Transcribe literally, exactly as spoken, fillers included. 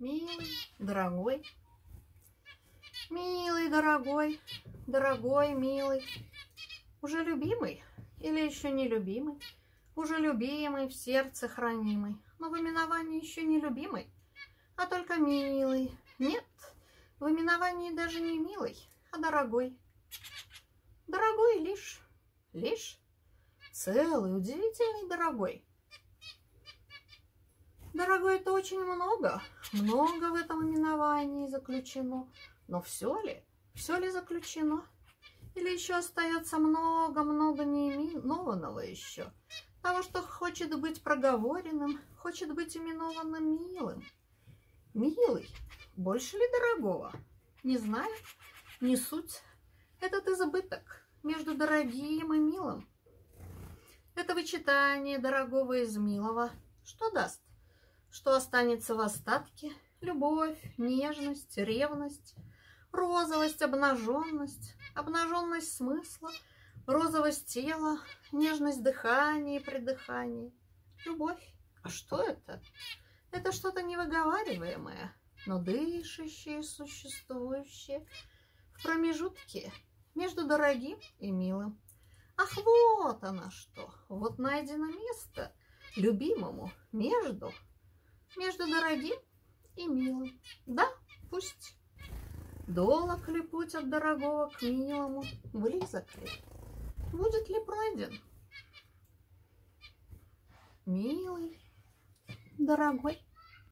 милый, дорогой. Милый, дорогой, дорогой, милый. Уже любимый или еще не любимый? Уже любимый, в сердце хранимый, но в именовании еще не любимый, а только милый. Нет, в именовании даже не милый, а дорогой. Дорогой лишь, лишь целый, удивительный дорогой. Дорогой — это очень много, много в этом именовании заключено. Но все ли, все ли заключено? Или еще остается много-много неименованного еще? Того, что хочет быть проговоренным, хочет быть именованным милым. Милый, больше ли дорогого? Не знаю, не суть. Этот избыток между дорогим и милым. Это вычитание дорогого из милого. Что даст? Что останется в остатке? Любовь, нежность, ревность, розовость, обнаженность, обнаженность смысла, розовость тела, нежность дыхания и придыхания. Любовь. А что это? Это что-то невыговариваемое, но дышащее, существующее в промежутке между дорогим и милым. Ах, вот оно что! Вот найдено место любимому между, между дорогим и милым. Да, пусть. Долог ли путь от дорогого к милому? Близок ли? Будет ли пройден? Милый, дорогой.